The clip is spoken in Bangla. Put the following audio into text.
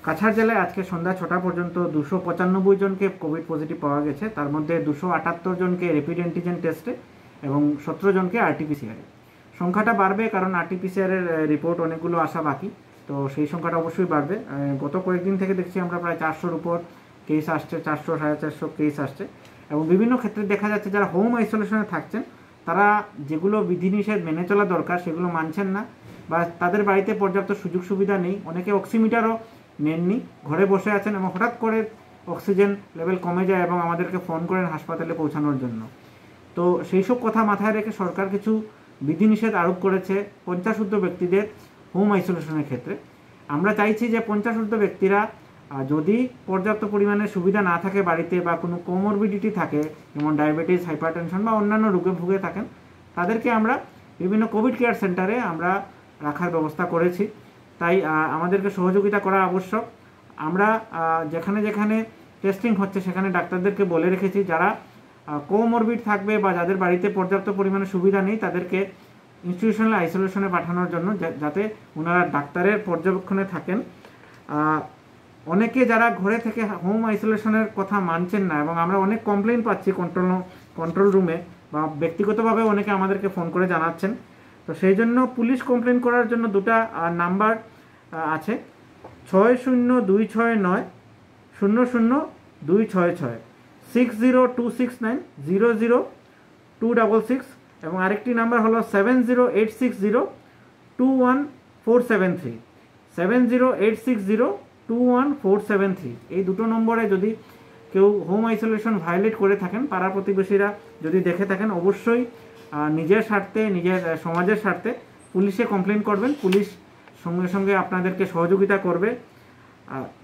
কাছাড় জেলায় আজকে সন্ধ্যা 6টা পর্যন্ত 295 জনকে কোভিড পজিটিভ পাওয়া গেছে। তার মধ্যে 278 জনকে র্যাপিড অ্যান্টিজেন টেস্টে এবং 17 জনকে আরটিপিসিআরে। সংখ্যাটা বাড়বে কারণ আরটিপিসিআরের রিপোর্ট অনেকগুলো আসা বাকি, তো সেই সংখ্যাটা অবশ্যই বাড়বে। গত কয়েকদিন থেকে দেখছি আমরা প্রায় 400-র উপর কেস আসছে, 400 450 কেস আসছে। এবং বিভিন্ন ক্ষেত্রে দেখা যাচ্ছে যারা হোম আইসোলেশনে থাকছেন তারা যেগুলো বিধিনিষেধ মেনে চলা দরকার সেগুলো মানছেন না, বা তাদের বাড়িতে পর্যাপ্ত সুযোগ সুবিধা নেই। অনেকে অক্সিমিটারও নেননি, ঘরে বসে আছেন এবং হঠাৎ করে অক্সিজেন লেভেল কমে যায় এবং আমাদেরকে ফোন করেন হাসপাতালে পৌঁছানোর জন্য। তো সেই সব কথা মাথায় রেখে সরকার কিছু বিধিনিষেধ আরোপ করেছে 50 ঊর্ধ্ব ব্যক্তিদের হোম আইসোলেশনের ক্ষেত্রে। আমরা চাইছি যে 50 ঊর্ধ্ব ব্যক্তিরা যদি পর্যাপ্ত পরিমাণে সুবিধা না থাকে বাড়িতে, বা কোনো কোমরবিডিটি থাকে যেমন ডায়াবেটিস, হাইপারটেনশন বা অন্যান্য রোগে ভুগে থাকেন, তাদেরকে আমরা বিভিন্ন কোভিড কেয়ার সেন্টারে আমরা রাখার ব্যবস্থা করেছি। তাই আমাদেরকে সহযোগিতা করা আবশ্যক। আমরা যেখানে যেখানে টেস্টিং হচ্ছে সেখানে ডাক্তারদেরকে বলে রেখেছি যারা কোমরবিড থাকবে বা যাদের বাড়িতে পর্যাপ্ত পরিমাণে সুবিধা নেই তাদেরকে ইনস্টিটিউশনাল আইসোলেশনে পাঠানোর জন্য, যাতে ওনারা ডাক্তারের পর্যবেক্ষণে থাকেন। অনেকে যারা ঘরে থেকে হোম আইসোলেশনের কথা মানছেন না, এবং আমরা অনেক কমপ্লেন পাচ্ছি কন্ট্রোল রুমে বা ব্যক্তিগতভাবে অনেকে আমাদেরকে ফোন করে জানাচ্ছেন। তো সেই জন্য পুলিশ কমপ্লেন করার জন্য দুটা নাম্বার আছে, 6026900266, 6026900266, এবং আরেকটি নাম্বার হলো 7086021473, 7086021473। এই দুটো নম্বরে যদি কেউ হোম আইসোলেশন ভায়োলেট করে থাকেন, পাড়া প্রতিবেশীরা যদি দেখে থাকেন, অবশ্যই নিজের স্বার্থে, নিজের সমাজের স্বার্থে পুলিশে কমপ্লেন করবেন। পুলিশ সঙ্গে সঙ্গে আপনাদেরকে সহযোগিতা করবে।